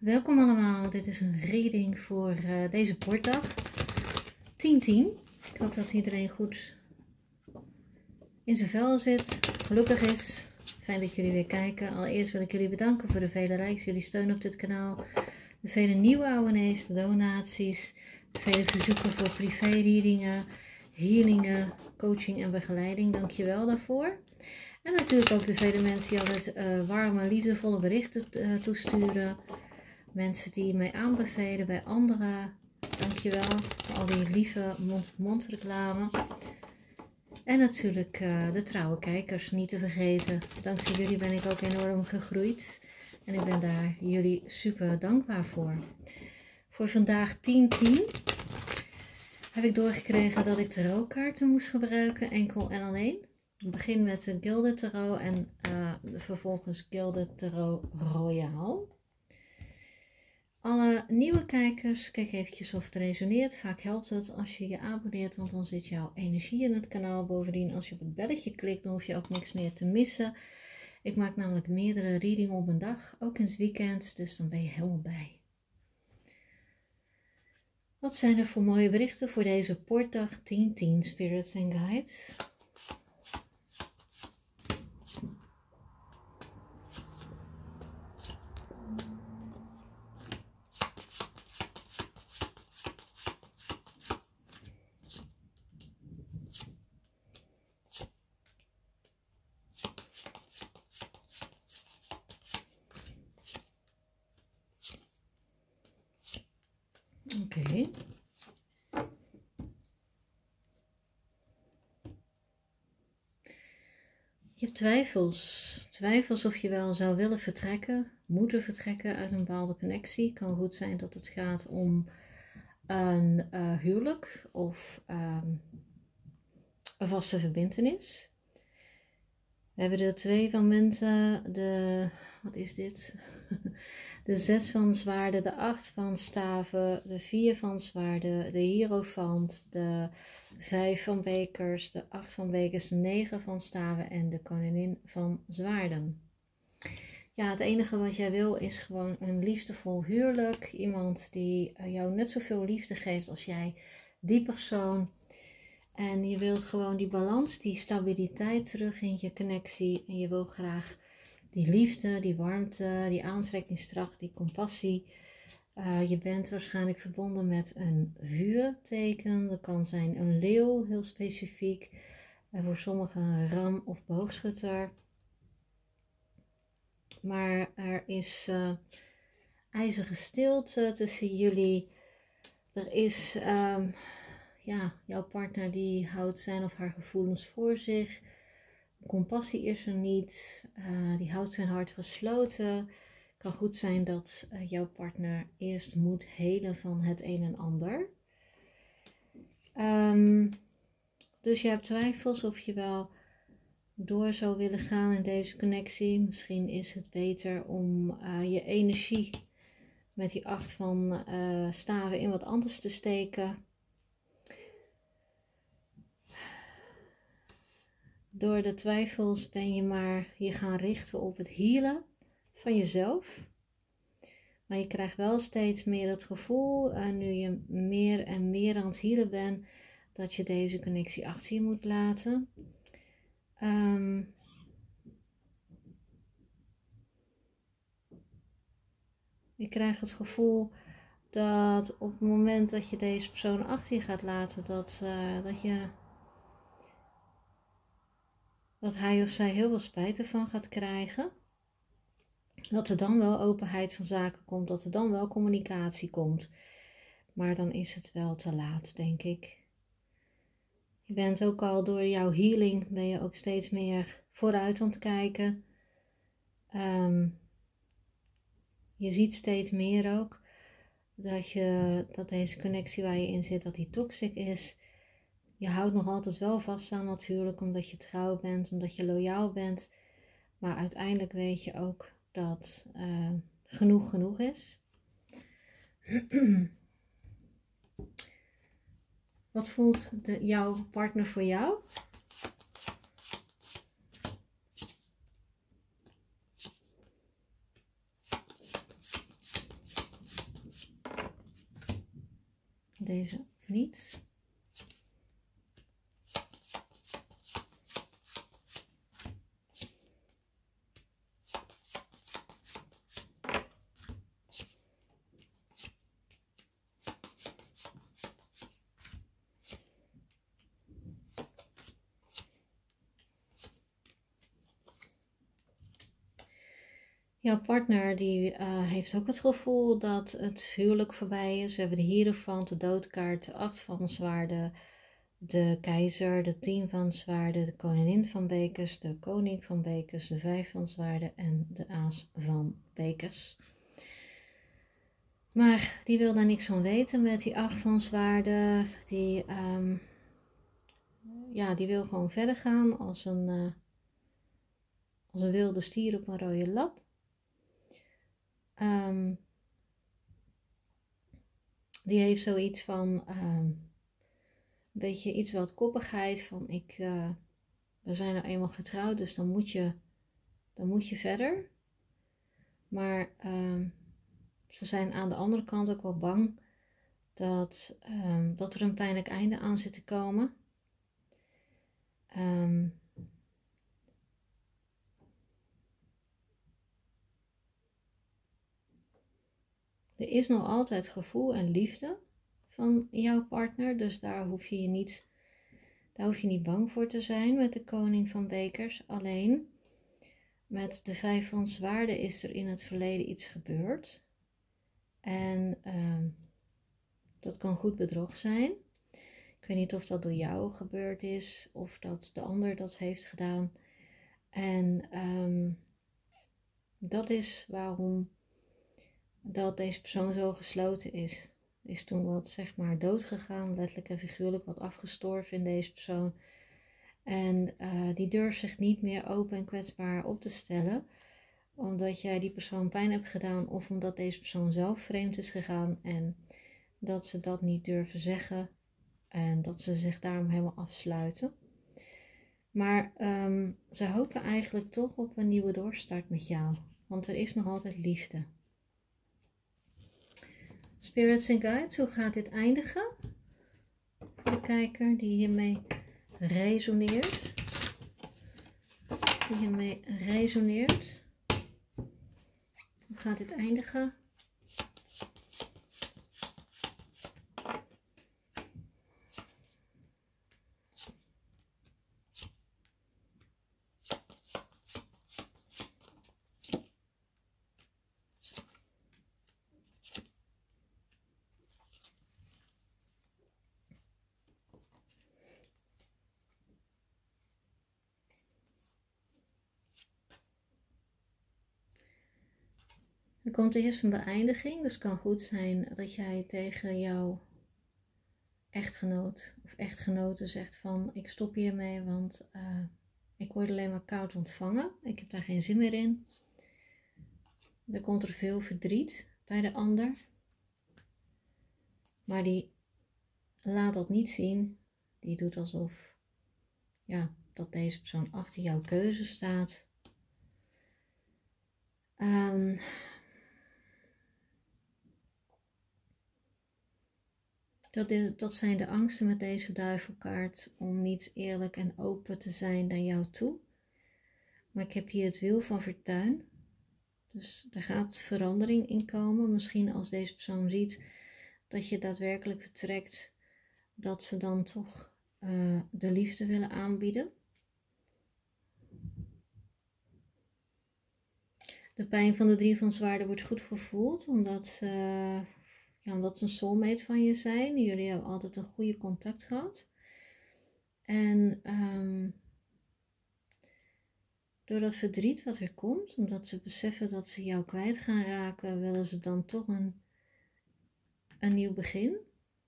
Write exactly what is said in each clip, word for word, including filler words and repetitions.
Welkom allemaal, dit is een reading voor uh, deze portdag tien tien. Ik hoop dat iedereen goed in zijn vel zit, gelukkig is. Fijn dat jullie weer kijken. Allereerst wil ik jullie bedanken voor de vele likes, jullie steun op dit kanaal. De vele nieuwe abonnees, de donaties, de vele verzoeken voor privé readingen, healingen, coaching en begeleiding. Dankjewel daarvoor. En natuurlijk ook de vele mensen die altijd uh, warme, liefdevolle berichten uh, toesturen. Mensen die mij aanbevelen bij anderen. Dankjewel voor al die lieve mond-op-mond reclame. En natuurlijk uh, de trouwe kijkers, niet te vergeten. Dankzij jullie ben ik ook enorm gegroeid. En ik ben daar jullie super dankbaar voor. Voor vandaag tien tien heb ik doorgekregen dat ik tarotkaarten moest gebruiken, enkel en alleen. Ik begin met de Gilded Tarot en uh, vervolgens Gilded Tarot Royale. Alle nieuwe kijkers, kijk eventjes of het resoneert. Vaak helpt het als je je abonneert, want dan zit jouw energie in het kanaal. Bovendien, als je op het belletje klikt, dan hoef je ook niks meer te missen. Ik maak namelijk meerdere readingen op een dag, ook in het weekend, dus dan ben je helemaal bij. Wat zijn er voor mooie berichten voor deze portdag tien tien, Spirits and Guides? Oké. Okay. Je hebt twijfels. Twijfels of je wel zou willen vertrekken, moeten vertrekken uit een bepaalde connectie. Het kan goed zijn dat het gaat om een uh, huwelijk of um, een vaste verbintenis. We hebben de twee van munten, de, wat is dit? De zes van zwaarden, de acht van staven, de vier van zwaarden, de hierophant, de vijf van bekers, de acht van bekers, de negen van staven en de koningin van zwaarden. Ja, het enige wat jij wil is gewoon een liefdevol huwelijk. Iemand die jou net zoveel liefde geeft als jij, die persoon. En je wilt gewoon die balans, die stabiliteit terug in je connectie. En je wil graag die liefde, die warmte, die aantrekkingskracht, die compassie. Uh, je bent waarschijnlijk verbonden met een vuurteken. Dat kan zijn een leeuw, heel specifiek. En voor sommigen een ram of boogschutter. Maar er is uh, ijzige stilte tussen jullie. Er is, uh, ja, jouw partner die houdt zijn of haar gevoelens voor zich. Compassie is er niet, uh, die houdt zijn hart gesloten. Het kan goed zijn dat uh, jouw partner eerst moet helen van het een en ander. Um, dus je hebt twijfels of je wel door zou willen gaan in deze connectie. Misschien is het beter om uh, je energie met die acht van uh, staven in wat anders te steken. Door de twijfels ben je maar je gaan richten op het healen van jezelf. Maar je krijgt wel steeds meer het gevoel, uh, nu je meer en meer aan het healen bent, dat je deze connectie achter je moet laten. Um, je krijgt het gevoel dat op het moment dat je deze persoon achter je gaat laten, dat, uh, dat je... dat hij of zij heel veel spijt ervan gaat krijgen. Dat er dan wel openheid van zaken komt. Dat er dan wel communicatie komt. Maar dan is het wel te laat, denk ik. Je bent ook al door jouw healing, ben je ook steeds meer vooruit aan het kijken. Um, je ziet steeds meer ook dat, je, dat deze connectie waar je in zit, dat die toxic is. Je houdt nog altijd wel vast aan natuurlijk, omdat je trouw bent, omdat je loyaal bent. Maar uiteindelijk weet je ook dat uh, genoeg genoeg is. Wat voelt de, jouw partner voor jou? deze niet. Jouw partner die uh, heeft ook het gevoel dat het huwelijk voorbij is. We hebben de hierophant, de doodkaart, de acht van zwaarden, de keizer, de tien van zwaarden, de koningin van bekers, de koning van bekers, de vijf van zwaarden en de aas van bekers. Maar die wil daar niks van weten met die acht van zwaarden. Die, um, ja, die wil gewoon verder gaan als een, uh, als een wilde stier op een rode lap. Um, die heeft zoiets van um, een beetje iets wat koppigheid van ik, uh, we zijn nou eenmaal getrouwd, dus dan moet je, dan moet je verder. Maar um, ze zijn aan de andere kant ook wel bang dat, um, dat er een pijnlijk einde aan zit te komen. Um, Er is nog altijd gevoel en liefde van jouw partner, dus daar hoef je je niet, daar hoef je niet bang voor te zijn met de koning van bekers. Alleen met de vijf van zwaarden is er in het verleden iets gebeurd. En uh, dat kan goed bedrog zijn. Ik weet niet of dat door jou gebeurd is of dat de ander dat heeft gedaan. En um, dat is waarom dat deze persoon zo gesloten is. Is toen wat, zeg maar, dood gegaan, letterlijk en figuurlijk wat afgestorven in deze persoon. En uh, die durft zich niet meer open en kwetsbaar op te stellen, omdat jij die persoon pijn hebt gedaan of omdat deze persoon zelf vreemd is gegaan en dat ze dat niet durven zeggen en dat ze zich daarom helemaal afsluiten. Maar um, ze hopen eigenlijk toch op een nieuwe doorstart met jou, want er is nog altijd liefde. Spirits and Guides, hoe gaat dit eindigen? Voor de kijker die hiermee resoneert. Die hiermee resoneert. Hoe gaat dit eindigen? Er komt eerst een beëindiging, dus het kan goed zijn dat jij tegen jouw echtgenoot of echtgenote zegt van ik stop hiermee, want uh, ik word alleen maar koud ontvangen. Ik heb daar geen zin meer in. Er komt er veel verdriet bij de ander. Maar die laat dat niet zien. Die doet alsof ja, dat deze persoon achter jouw keuze staat. Um, Dat, is, dat zijn de angsten met deze duivelkaart om niet eerlijk en open te zijn naar jou toe. Maar ik heb hier het wiel van fortuin. Dus er gaat verandering in komen. Misschien als deze persoon ziet dat je daadwerkelijk vertrekt, dat ze dan toch uh, de liefde willen aanbieden. De pijn van de drie van zwaarden wordt goed gevoeld, omdat, uh, ja, omdat ze een soulmate van je zijn. Jullie hebben altijd een goede contact gehad. En um, door dat verdriet wat er komt, omdat ze beseffen dat ze jou kwijt gaan raken, willen ze dan toch een, een nieuw begin.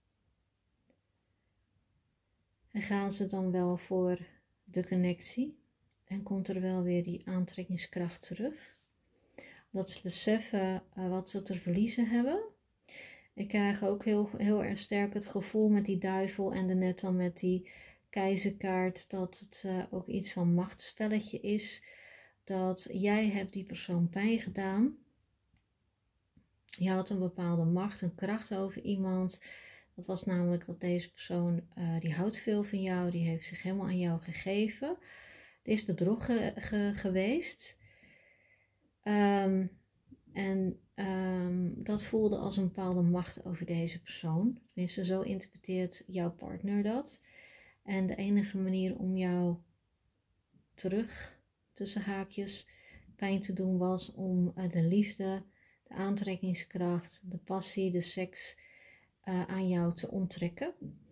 En gaan ze dan wel voor de connectie. En komt er wel weer die aantrekkingskracht terug. Dat ze beseffen uh, wat ze te verliezen hebben. Ik krijg ook heel, heel erg sterk het gevoel met die duivel en daarnet dan met die keizerkaart dat het uh, ook iets van machtsspelletje is. Dat jij hebt die persoon pijn gedaan. Je had een bepaalde macht, een kracht over iemand. Dat was namelijk dat deze persoon, uh, die houdt veel van jou, die heeft zich helemaal aan jou gegeven. Er is bedrog ge geweest. Um, en um, dat voelde als een bepaalde macht over deze persoon. Tenminste, zo interpreteert jouw partner dat. En de enige manier om jou terug, tussen haakjes, pijn te doen was om uh, de liefde, de aantrekkingskracht, de passie, de seks uh, aan jou te onttrekken.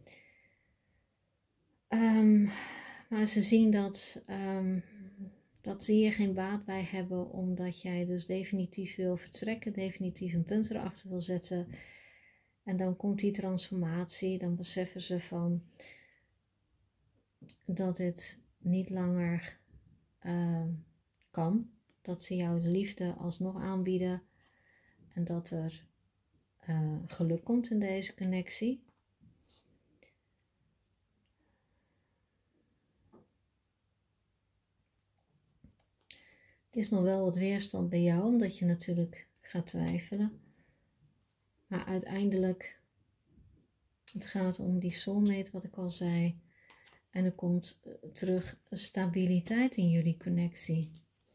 Um, maar ze zien dat, um, dat ze hier geen baat bij hebben, omdat jij dus definitief wil vertrekken, definitief een punt erachter wil zetten. En dan komt die transformatie, dan beseffen ze van dat dit niet langer uh, kan. Dat ze jou de liefde alsnog aanbieden en dat er uh, geluk komt in deze connectie. Er is nog wel wat weerstand bij jou, omdat je natuurlijk gaat twijfelen. Maar uiteindelijk, het gaat om die soulmate, wat ik al zei. En er komt terug stabiliteit in jullie connectie.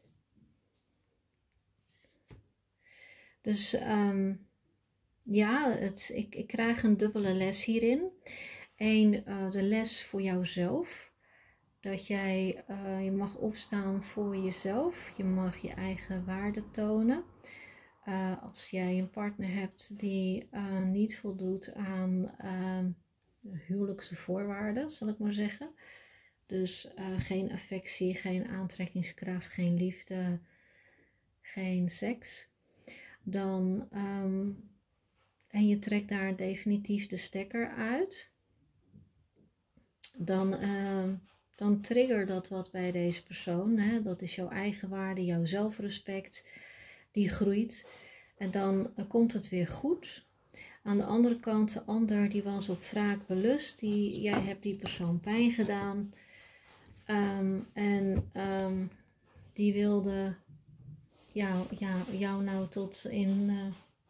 Dus um, ja, het, ik, ik krijg een dubbele les hierin. Eén, uh, de les voor jouzelf. Dat jij, uh, je mag opstaan voor jezelf. Je mag je eigen waarde tonen. Uh, als jij een partner hebt die uh, niet voldoet aan uh, huwelijkse voorwaarden, zal ik maar zeggen. Dus uh, geen affectie, geen aantrekkingskracht, geen liefde, geen seks. Dan, um, en je trekt daar definitief de stekker uit. Dan... Uh, Dan trigger dat wat bij deze persoon. Hè? Dat is jouw eigen waarde, jouw zelfrespect. Die groeit. En dan uh, komt het weer goed. Aan de andere kant, de ander die was op wraak belust. Die, jij hebt die persoon pijn gedaan. Um, en um, die wilde jou, jou, jou nou tot in, uh,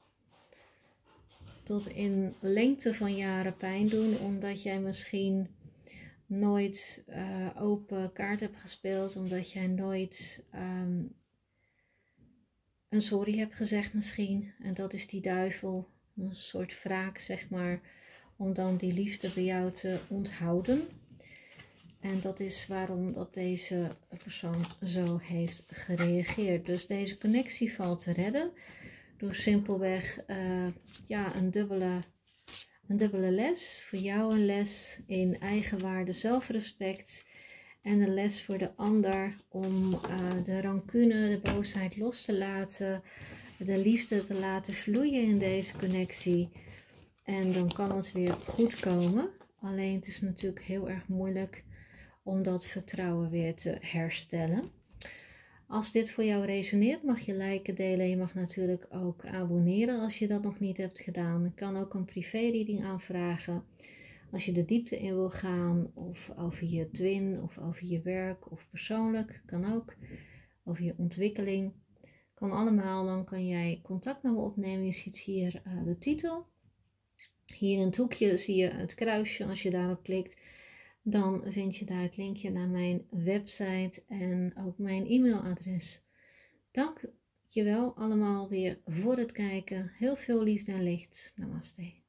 tot in lengte van jaren pijn doen. Omdat jij misschien... nooit uh, open kaart hebt gespeeld, omdat jij nooit um, een sorry hebt gezegd misschien. En dat is die duivel, een soort wraak zeg maar, om dan die liefde bij jou te onthouden. En dat is waarom dat deze persoon zo heeft gereageerd. Dus deze connectie valt te redden door simpelweg uh, ja, een dubbele... Een dubbele les, voor jou een les in eigenwaarde, zelfrespect en een les voor de ander om uh, de rancune, de boosheid los te laten, de liefde te laten vloeien in deze connectie. En dan kan het weer goed komen. Alleen het is natuurlijk heel erg moeilijk om dat vertrouwen weer te herstellen. Als dit voor jou resoneert, mag je liken, delen. Je mag natuurlijk ook abonneren als je dat nog niet hebt gedaan. Je kan ook een privé-reading aanvragen. Als je de diepte in wil gaan, of over je twin, of over je werk, of persoonlijk, kan ook. Over je ontwikkeling. Kan allemaal, dan kan jij contact met me opnemen. Je ziet hier uh, de titel. Hier in het hoekje zie je het kruisje. Als je daarop klikt, dan vind je daar het linkje naar mijn website en ook mijn e-mailadres. Dank je wel allemaal weer voor het kijken. Heel veel liefde en licht. Namaste.